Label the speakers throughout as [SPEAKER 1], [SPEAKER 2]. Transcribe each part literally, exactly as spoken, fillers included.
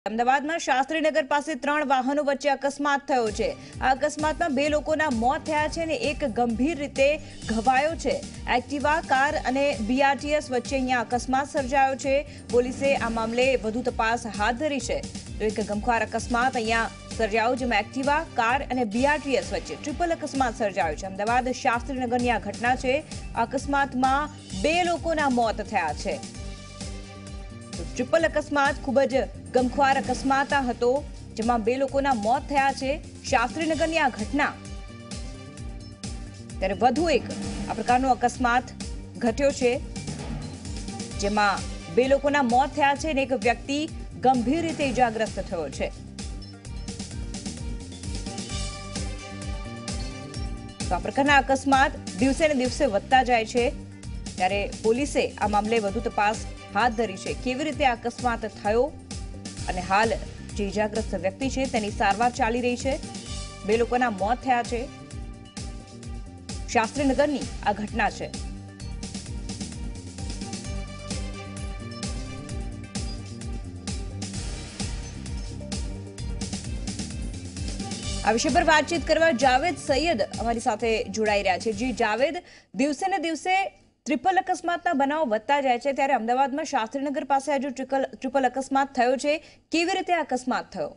[SPEAKER 1] अहमदाबाद में शास्त्रीनगर पास त्रण वाहनों वच्चे अकस्मात थयो छे। आ अकस्मात में बे लोकोना मौत थया छे ने एक गंभीर रीते घवायो छे। एक्टिवा कार अने बीआरटीएस वच्चे अहींया अकस्मात सर्जायो छे। पोलीसे आ मामले वधु तपास हाथ धरी छे। तो एक गमख्वार अकस्मात अहींया सर्जायो, जेमां एक्टिवा कार अने बीआरटीएस वच्चे ट्रिपल अकस्मात सर्जायो छे। अहमदाबाद शास्त्रीनगरनी आ घटना छे। अकस्मातमां बे लोकोना मौत थया छे। ट्रिपल अकस्मात खूब ज गमख्वार अकस्मात हतो, जेमां बे लोकोना मौत थया छे। शास्त्रीनगरनी आ घटना त्यारे वधु एक आ प्रकारनो अकस्मात घट्यो छे, जेमां बे लोकोना मौत थया छे ने एक व्यक्ति गंभीर रीते इजाग्रस्त थयो छे। तो आ प्रकारना अकस्मात दिवसे ने दिवसे वधता जाय छे, त्यारे पोलीसे आ मामले वधु तपास हाथ धरी छे। केवी रीते अकस्मात थयो अने हाल जे इजाग्रस्त व्यक्ति छे तेनी सारवार चाली रही छे। बे लोकोना मौत थया छे। शास्त्रीनगरनी आ घटना छे। आ विषय पर बातचीत करवा जावेद सैयद अमारी साथे जोड़ाई रह्या छे। जी जावेद, दिवसे ने दिवसे ट्रिपल अकस्मातना बनाव વધતા જાય છે, ત્યારે અમદાવાદમાં શાસ્ત્રીનગર પાસે આ જો ટ્રિપલ ટ્રિપલ અકસ્માત થયો છે, કેવી રીતે અકસ્માત થયો?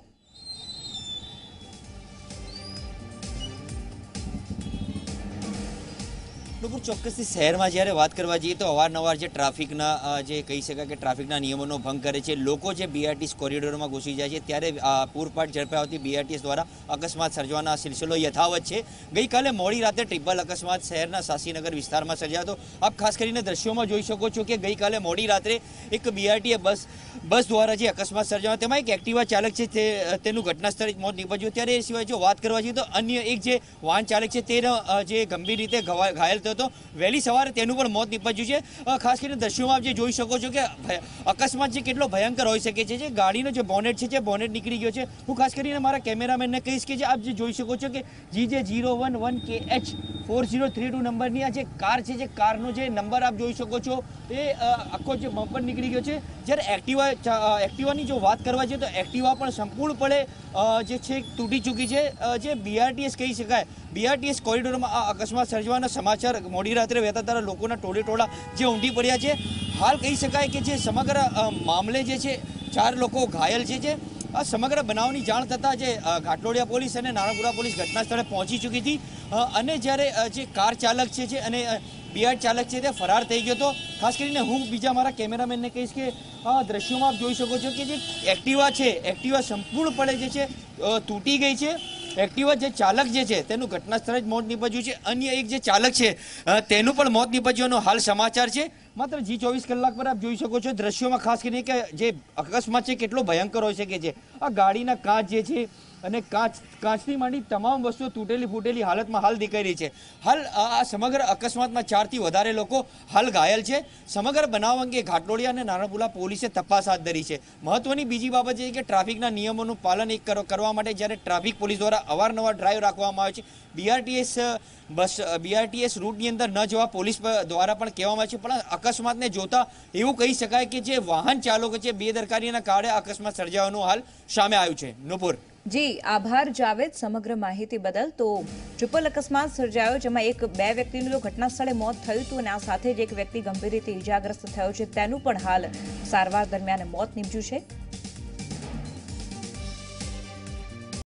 [SPEAKER 2] ચોક્કસથી શહેરમાં જ્યારે વાત કરવા જઈએ તો અવારનવાર જે ટ્રાફિકના જે કહી શકાય કે ટ્રાફિકના નિયમોનો ભંગ કરે છે, લોકો જે બીઆરટીએસ કોરિડોરમાં ઘૂસી જાય છે, ત્યારે પૂરપાટ ઝડપે આવતી બીઆરટીએસ દ્વારા અકસ્માત સર્જવાના સિલસિલો યથાવત છે। ગઈકાલે મોડી રાતે ટ્રિપલ અકસ્માત શહેરના શાસ્ત્રીનગર વિસ્તારમાં સર્જાયો હતો। આપ ખાસ કરીને દ્રશ્યોમાં જોઈ શકો છો કે ગઈકાલે મોડી રાત્રે એક બીઆરટીએસ બસ બસ દ્વારા જે અકસ્માત સર્જાયો, તેમાં એક એક્ટિવા ચાલક છે તે તેનું ઘટના સ્થળે જ મોત નીપજ્યું। ત્યારે એ સિવાય જો વાત કરવા જઈએ તો અન્ય એક જે વાહન ચાલક છે તે જે ગંભીર રીતે ઘાયલ થયો હતો, વહેલી સવારે તેનું પણ મોત નીપજ્યું છે। ખાસ કરીને દ્રશ્યોમાં આપ જે જોઈ શકો છો કે અકસ્માત જે કેટલો ભયંકર હોઈ શકે છે, જે ગાડીનો જે બોનેટ છે, જે બોનેટ નીકળી ગયો છે। હું ખાસ કરીને મારા કેમેરામેનને કહીશ કે જે આપ જે જોઈ શકો છો કે G J zero one one K H four zero three two નંબરની આ જે કાર છે, જે કારનો જે નંબર આપ જોઈ શકો છો એ આખો જે બમ્પર નીકળી ગયો છે। જ્યારે એક્ટિવા એક્ટિવાની જો વાત કરવા જઈએ તો એક્ટિવા પણ સંપૂર્ણપણે જે છે તૂટી ચૂકી છે। જે બીઆરટીએસ કહી શકાય, બીઆરટીએસ કોરિડોરમાં આ અકસ્માત સર્જવાના સમાચાર મોડી રાત્રે વહેતા તારા લોકોના ટોળે ટોળા જે ઊંડી પડ્યા છે। હાલ કહી શકાય કે જે સમગ્ર મામલે જે છે ચાર લોકો ઘાયલ છે। જે આ સમગ્ર બનાવની જાણ થતાં જે ઘાટલોડિયા પોલીસ અને નારણપુરા પોલીસ ઘટના સ્થળે પહોંચી ચૂકી હતી, અને જ્યારે જે કાર ચાલક છે અને બીઆર ચાલક છે તે ફરાર થઈ ગયો હતો। ખાસ કરીને હું બીજા મારા કેમેરામેનને કહીશ કે દ્રશ્યોમાં આપ જોઈ શકો છો કે જે એક્ટિવા છે, એક્ટિવા સંપૂર્ણપણે જે છે તૂટી ગઈ છે। એક્ટિવા જે ચાલક જે છે તેનું ઘટના સ્થળે જ મોત નીપજ્યું છે। અન્ય એક જે ચાલક છે તેનું પણ મોત નીપજ્યાનો હાલ સમાચાર છે। માત્ર જી ચોવીસ કલાક પર આપ જોઈ શકો છો દ્રશ્યોમાં ખાસ કરીને કે જે અકસ્માત છે કેટલો ભયંકર હોઈ શકે છે। આ ગાડીના કાચ જે છે અને કાચ કાચની માંડી તમામ વસ્તુઓ તૂટેલી ફૂટેલી હાલતમાં હાલ દેખાઈ રહી છે। હાલ આ સમગ્ર અકસ્માતમાં ચારથી વધારે લોકો હાલ ઘાયલ છે। સમગ્ર બનાવ અંગે ઘાટલોડિયા અને નારણપુરા પોલીસે તપાસ હાથ ધરી છે। મહત્વની બીજી બાબત છે કે ટ્રાફિકના નિયમોનું પાલન એક કરવા માટે જ્યારે ટ્રાફિક પોલીસ દ્વારા અવારનવાર ડ્રાઈવ રાખવામાં આવે છે, બીઆરટીએસ બસ બીઆરટીએસ રૂટની અંદર ન જવા પોલીસ દ્વારા પણ કહેવામાં આવે છે, પણ અકસ્માતને જોતા એવું કહી શકાય કે જે વાહન ચાલકો છે બેદરકારીના કારણે અકસ્માત સર્જાવાનું હાલ સામે આવ્યું છે। નુપુર
[SPEAKER 1] જી આભાર જાવેદ સમગ્ર માહિતી બદલ। તો ટ્રિપલ અકસ્માત સર્જાયો, જેમાં એક બે વ્યક્તિનું તો ઘટના સ્થળે મોત થયું હતું અને આ સાથે જ એક વ્યક્તિ ગંભીર રીતે ઇજાગ્રસ્ત થયો છે, તેનું પણ હાલ સારવાર દરમિયાન મોત નીપજ્યું છે।